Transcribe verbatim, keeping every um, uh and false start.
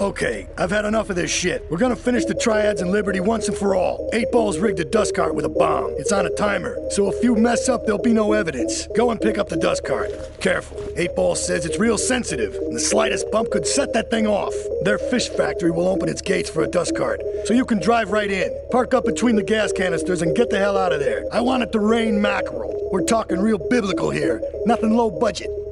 Okay, I've had enough of this shit. We're gonna finish the Triads and Liberty once and for all. Eight Ball's rigged a dust cart with a bomb. It's on a timer, so if you mess up, there'll be no evidence. Go and pick up the dust cart. Careful. Eight Ball says it's real sensitive, and the slightest bump could set that thing off. Their fish factory will open its gates for a dust cart, so you can drive right in. Park up between the gas canisters and get the hell out of there. I want it to rain mackerel. We're talking real biblical here, nothing low budget.